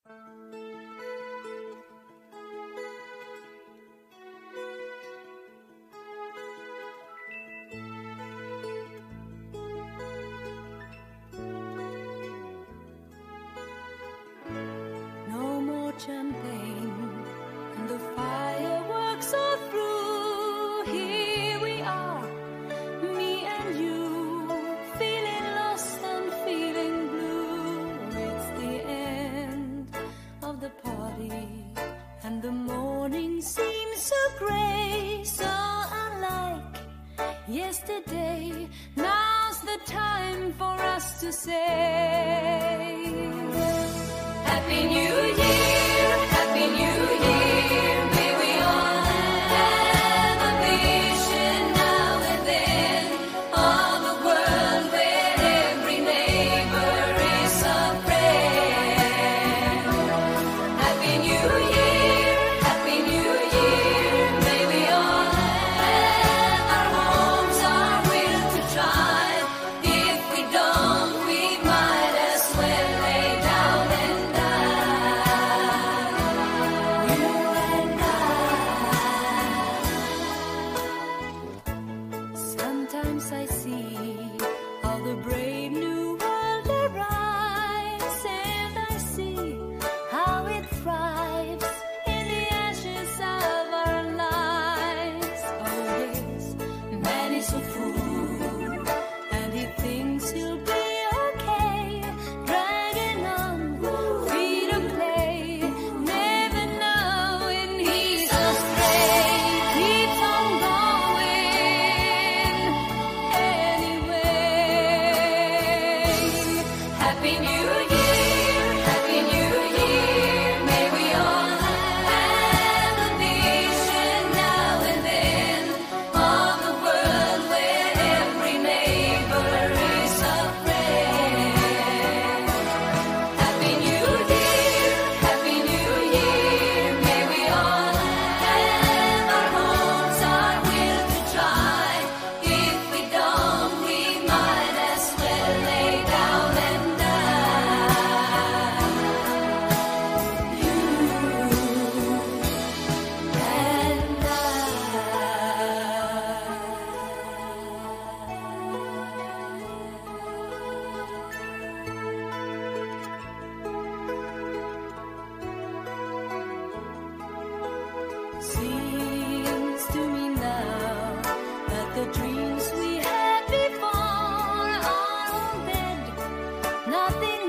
No more champagne, and the fireworks are through. Here we are, me and you, feeling lost and feeling blue. It's the end of the party, and the morning seems so grey, so unlike yesterday. Now's the time for us to say Happy New Year, Happy New Year. May we all have a vision now and then of a world where every neighbor is a friend. Happy New Year, Happy New Year. May we all have our homes, our will to try. If we don't, we might as well lay down and die. You and I. Sometimes I see how the brave new world arrives, and I see how it thrives in the ashes of our lives. Oh yes, man is a fool, and he thinks he'll be okay, dragging on feet of clay, never knowing he's astray. Keeps on going anyway. Happy New Year, Happy New Year. May we all have a vision now and then of a world where every neighbor is a friend. Happy New Year, Happy New Year. May we all have our homes, our will to try. If we don't, we might as well lay down and die. You and Seems to me now that the dreams we had before are all dead. Nothing